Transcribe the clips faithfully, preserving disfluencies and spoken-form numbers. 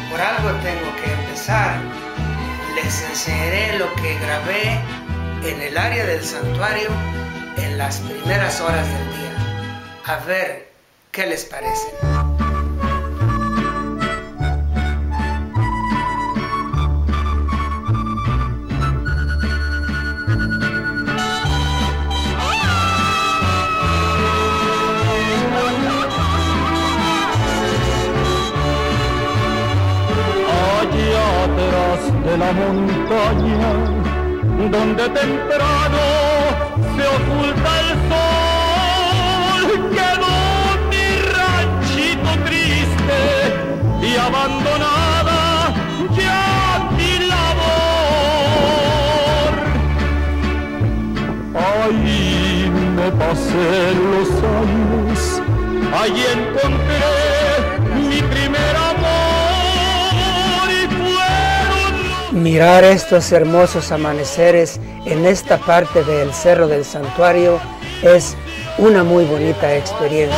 por algo tengo que empezar. Les enseñaré lo que grabé en el área del santuario en las primeras horas del día. A ver qué les parece. De la montaña, donde temprano se oculta el sol, quedó mi ranchito triste y abandonada ya mi labor. Ahí me pasé los años, allí encontré mi primer amor. Mirar estos hermosos amaneceres en esta parte del Cerro del Santuario es una muy bonita experiencia.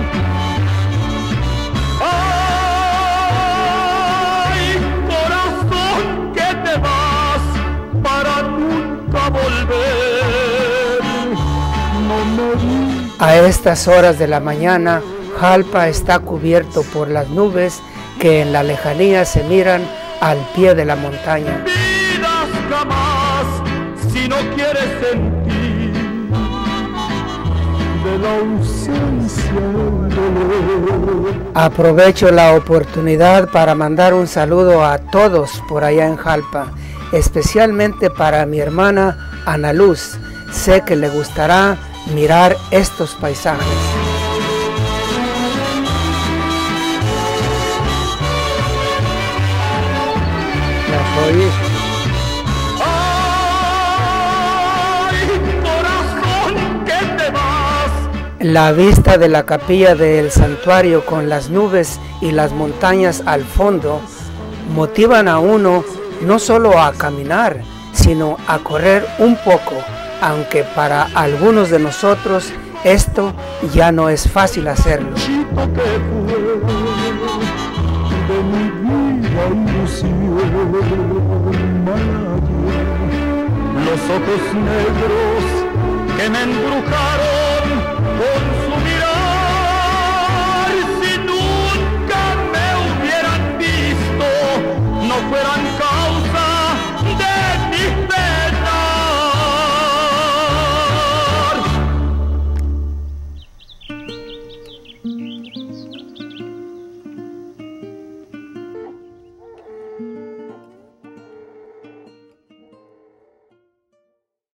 Ay, corazón, que te vas para nunca volver. No me... A estas horas de la mañana, Jalpa está cubierto por las nubes que en la lejanía se miran al pie de la montaña. Vidas jamás, si no quieres sentir de la ausencia del dolor. Aprovecho la oportunidad para mandar un saludo a todos por allá en Jalpa, especialmente para mi hermana Ana Luz. Sé que le gustará mirar estos paisajes. Ay, corazón, que te vas. La vista de la capilla del santuario con las nubes y las montañas al fondo motivan a uno no solo a caminar, sino a correr un poco, aunque para algunos de nosotros esto ya no es fácil hacerlo. Los ojos negros que me embrujaron con